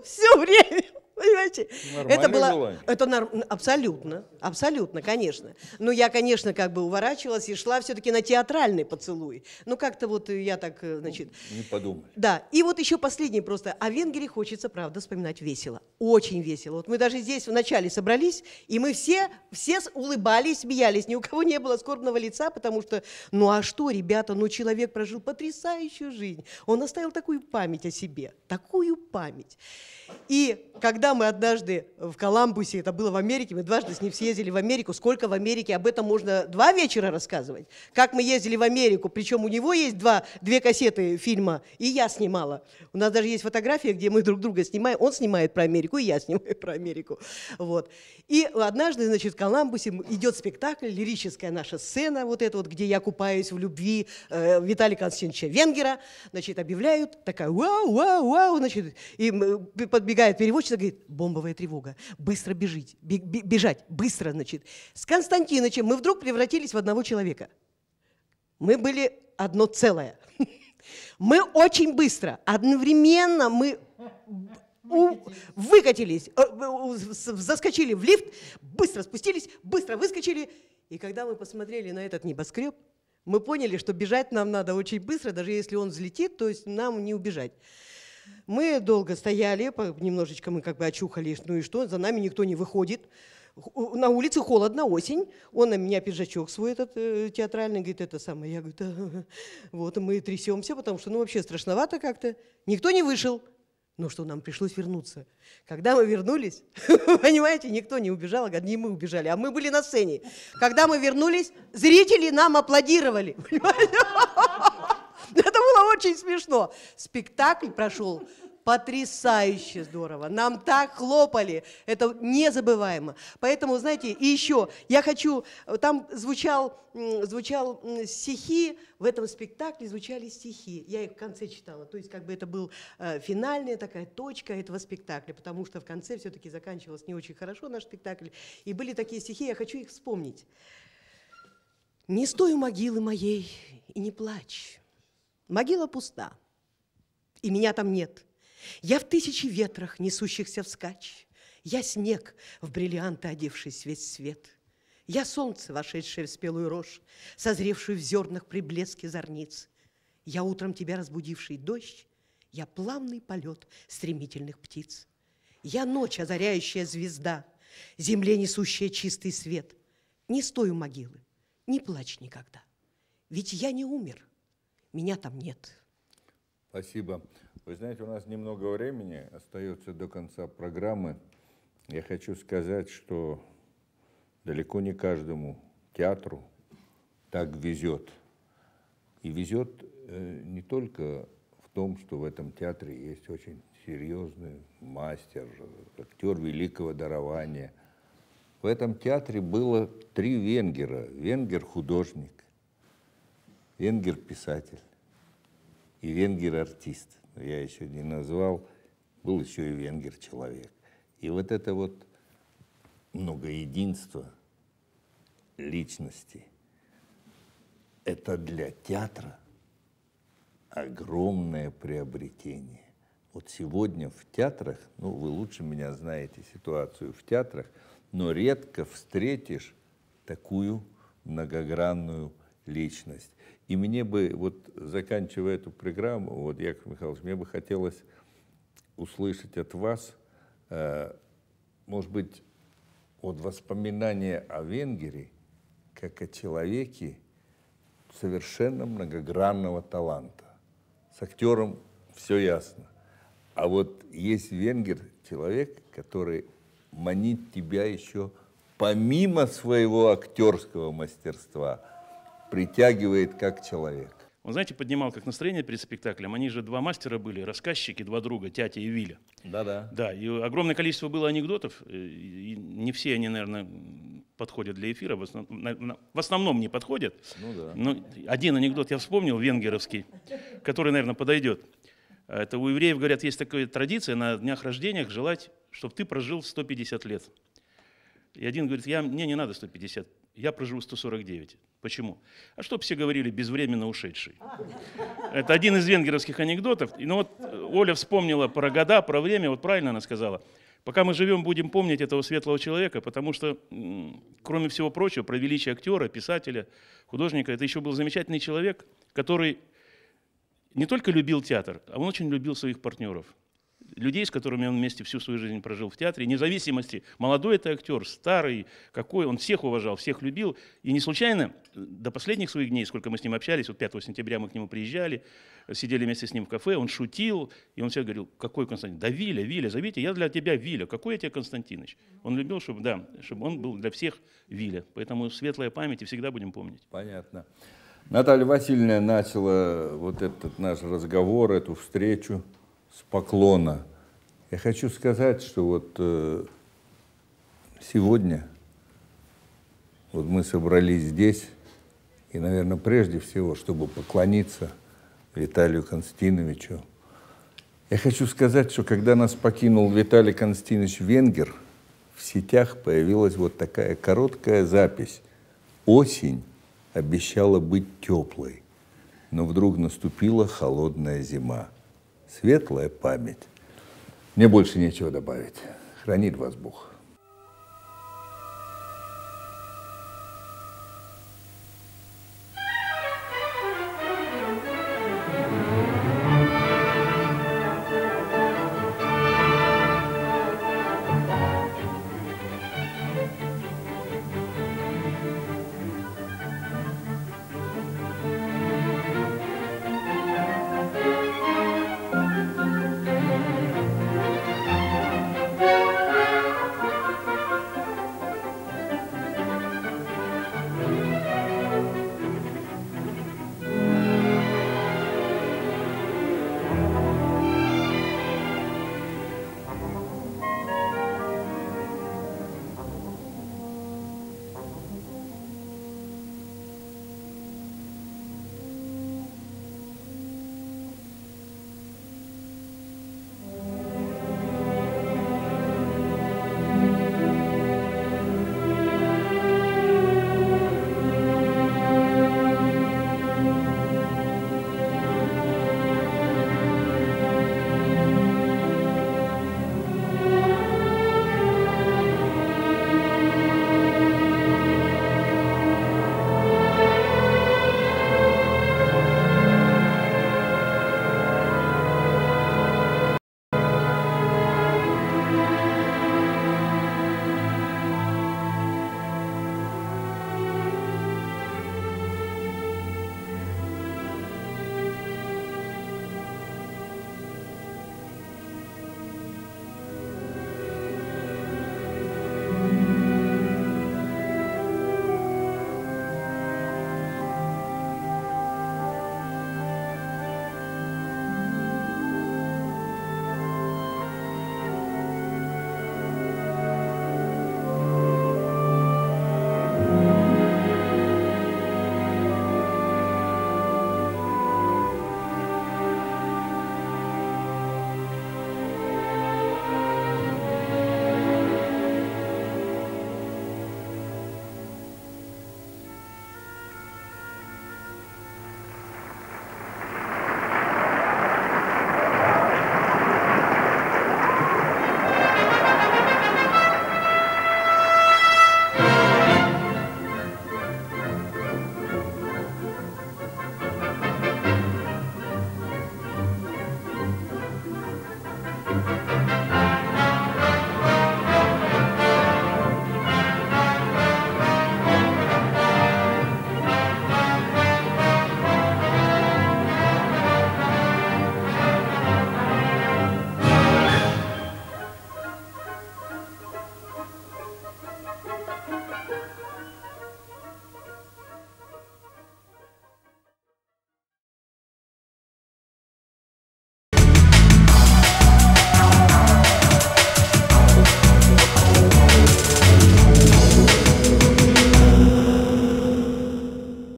все время. Понимаете? Нормальное Это было, желание. это норм- абсолютно, абсолютно, конечно. Но я, конечно, как бы уворачивалась и шла все-таки на театральный поцелуй. Ну, как-то вот я так, значит... Не подумай. Да, и вот еще последний просто. О Венгрии хочется, правда, вспоминать весело. Очень весело. Вот мы даже здесь вначале собрались, и мы все, все улыбались, смеялись. Ни у кого не было скорбного лица, потому что, ну а что, ребята, ну человек прожил потрясающую жизнь. Он оставил такую память о себе, такую память. И когда мы однажды в Коламбусе, это было в Америке, мы дважды с ним съездили в Америку, сколько в Америке, об этом можно два вечера рассказывать. Как мы ездили в Америку, причем у него есть два, две кассеты фильма, и я снимала. У нас даже есть фотография, где мы друг друга снимаем, он снимает про Америку, и я снимаю про Америку. Вот. И однажды, значит, в Коламбусе идет спектакль, лирическая наша сцена, вот эта вот, где я купаюсь в любви э, Виталия Константиновича Венгера, значит, объявляют, такая вау, вау, вау, значит, и подбегает переводчица, говорит, бомбовая тревога, быстро бежить, бежать, быстро, значит. С Константинычем мы вдруг превратились в одного человека. Мы были одно целое. Мы очень быстро, одновременно мы у, выкатились, заскочили в лифт, быстро спустились, быстро выскочили. И когда мы посмотрели на этот небоскреб, мы поняли, что бежать нам надо очень быстро, даже если он взлетит, то есть нам не убежать. Мы долго стояли, немножечко мы как бы очухались, ну и что, за нами никто не выходит. На улице холодно, осень, он на меня пиджачок свой этот э, театральный, говорит, это самое, я говорю, а, вот, мы трясемся, потому что, ну, вообще страшновато как-то. Никто не вышел, ну что, нам пришлось вернуться. Когда мы вернулись, понимаете, никто не убежал, не мы убежали, а мы были на сцене. Когда мы вернулись, зрители нам аплодировали, понимаете? Это было очень смешно. Спектакль прошел потрясающе здорово. Нам так хлопали. Это незабываемо. Поэтому, знаете, и еще я хочу... Там звучал, звучал стихи, в этом спектакле звучали стихи. Я их в конце читала. То есть как бы это был э, финальная такая точка этого спектакля, потому что в конце все-таки заканчивался не очень хорошо наш спектакль. И были такие стихи, я хочу их вспомнить. «Не стой у могилы моей и не плачь. Могила пуста, и меня там нет. Я в тысячи ветрах, несущихся вскачь. Я снег, в бриллианты одевшись весь свет. Я солнце, вошедшее в спелую рожь, созревшую в зернах при блеске зорниц. Я утром тебя разбудивший дождь, я плавный полет стремительных птиц. Я ночь, озаряющая звезда, земле несущая чистый свет. Не стой у могилы, не плачь никогда, ведь я не умер. Меня там нет. Спасибо. Вы знаете, у нас немного времени остается до конца программы. Я хочу сказать, что далеко не каждому театру так везет. И везет э, не только в том, что в этом театре есть очень серьезный мастер, актер великого дарования. В этом театре было три венгера. Венгер-художник, венгер-писатель и венгер-артист. Я еще не назвал, был еще и венгер-человек. И вот это вот многоединство личности, это для театра огромное приобретение. Вот сегодня в театрах, ну вы лучше меня знаете ситуацию в театрах, но редко встретишь такую многогранную личность. И мне бы, вот заканчивая эту программу, вот, Яков Михайлович, мне бы хотелось услышать от вас, э, может быть, вот воспоминания о Венгере, как о человеке совершенно многогранного таланта. С актером все ясно. А вот есть венгер, человек, который манит тебя еще помимо своего актерского мастерства, притягивает как человек. Он, знаете, поднимал как настроение перед спектаклем. Они же два мастера были, рассказчики, два друга, Тятя и Виля. Да-да. Да, и огромное количество было анекдотов. И не все они, наверное, подходят для эфира. В основном, в основном не подходят. Ну да. Но один анекдот я вспомнил, венгеровский, который, наверное, подойдет. Это у евреев, говорят, есть такая традиция на днях рождения желать, чтобы ты прожил сто пятьдесят лет. И один говорит, я, мне не надо сто пятьдесят, я проживу сто сорок девять. Почему? А чтоб все говорили безвременно ушедший. Это один из венгеровских анекдотов. И ну вот Оля вспомнила про года, про время, вот правильно она сказала. Пока мы живем, будем помнить этого светлого человека, потому что, кроме всего прочего, про величие актера, писателя, художника, это еще был замечательный человек, который не только любил театр, а он очень любил своих партнеров. Людей, с которыми он вместе всю свою жизнь прожил в театре, вне зависимости, молодой это актер, старый, какой, он всех уважал, всех любил. И не случайно до последних своих дней, сколько мы с ним общались, вот пятого сентября мы к нему приезжали, сидели вместе с ним в кафе, он шутил, и он всегда говорил, какой Константин? Да Виля, Виля, зовите, я для тебя Виля, какой я тебе Константиныч? Он любил, чтобы, да, чтобы он был для всех Виля, поэтому светлая память и всегда будем помнить. Понятно. Наталья Васильевна начала вот этот наш разговор, эту встречу с поклона. Я хочу сказать, что вот э, сегодня вот мы собрались здесь, и, наверное, прежде всего, чтобы поклониться Виталию Константиновичу. Я хочу сказать, что когда нас покинул Виталий Константинович Венгер, в сетях появилась вот такая короткая запись. Осень обещала быть теплой, но вдруг наступила холодная зима. Светлая память. Мне больше нечего добавить. Хранит вас Бог.